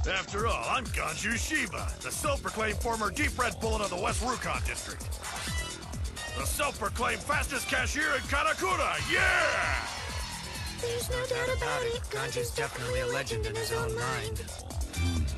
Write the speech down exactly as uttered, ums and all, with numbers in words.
After all, I'm Ganju Shiba, the self-proclaimed former deep red bullet of the West Rukon district. The self-proclaimed fastest cashier in Kakakura, yeah! There's no doubt about it. Ganju's definitely a legend in his own mind.